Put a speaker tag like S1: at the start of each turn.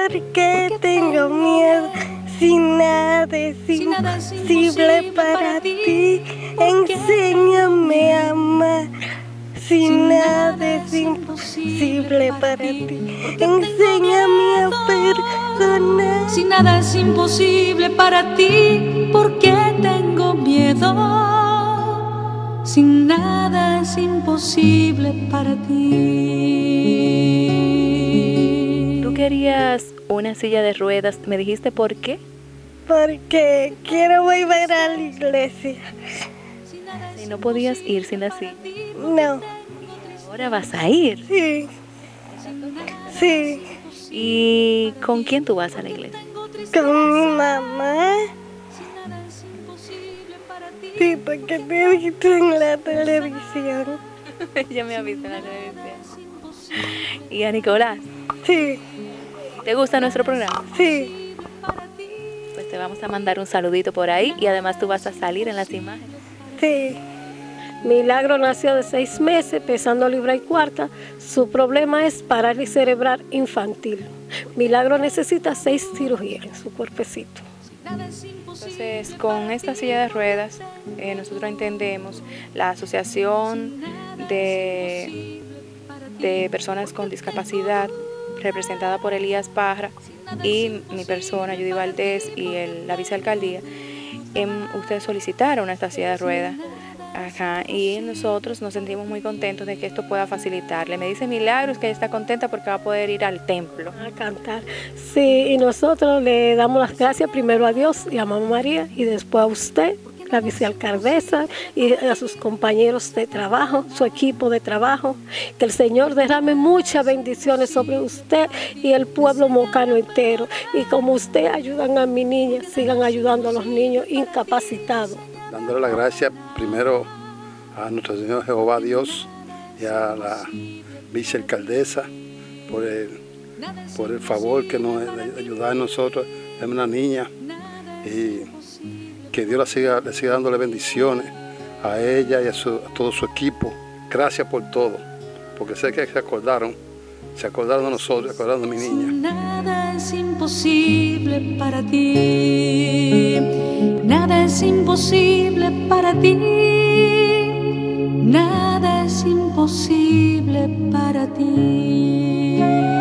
S1: porque tengo miedo. Si nada es imposible para ti, enséñame a amar. Si nada es imposible para ti, enséñame a perdonar.
S2: Si nada es imposible para ti, ¿por qué tengo miedo? Si nada es imposible para ti.
S3: Tú querías una silla de ruedas, ¿me dijiste por qué?
S1: Porque quiero volver a la iglesia.
S3: Si no podías ir sin la silla.
S1: No.
S3: Ahora vas a ir.
S1: Sí. Sí.
S3: ¿Y con quién tú vas a la iglesia?
S1: Con mi mamá. Sí, porque te he visto en la televisión.
S3: Ya me ha visto en la televisión. ¿Y a Nicolás?
S1: Sí.
S3: ¿Te gusta nuestro programa?
S1: Sí.
S3: Pues te vamos a mandar un saludito por ahí y además tú vas a salir en las imágenes.
S1: Sí.
S4: Milagro nació de 6 meses, pesando libra y cuarta. Su problema es parálisis cerebral infantil. Milagro necesita 6 cirugías en su cuerpecito.
S3: Entonces, con esta silla de ruedas, nosotros entendemos la Asociación de Personas con Discapacidad, representada por Elías Parra, y mi persona, Judy Valdés, y la vicealcaldía. Ustedes solicitaron esta silla de ruedas. Ajá, y nosotros nos sentimos muy contentos de que esto pueda facilitarle. Me dice Milagros que ella está contenta porque va a poder ir al templo
S4: a cantar. Sí, y nosotros le damos las gracias primero a Dios y a Mamá María y después a usted, la vicealcaldesa, y a sus compañeros de trabajo, su equipo de trabajo. Que el Señor derrame muchas bendiciones sobre usted y el pueblo mocano entero. Y como usted ayudan a mi niña, sigan ayudando a los niños incapacitados.
S5: Dándole las gracias primero a nuestro Señor Jehová Dios y a la vicealcaldesa por el favor que nos ayuda a nosotros, es una niña, y que Dios le siga dándole bendiciones a ella y a todo su equipo. Gracias por todo, porque sé que se acordaron de nosotros, se acordaron de mi niña.
S2: Nada es imposible para ti, nada es imposible para ti, nada es imposible para ti.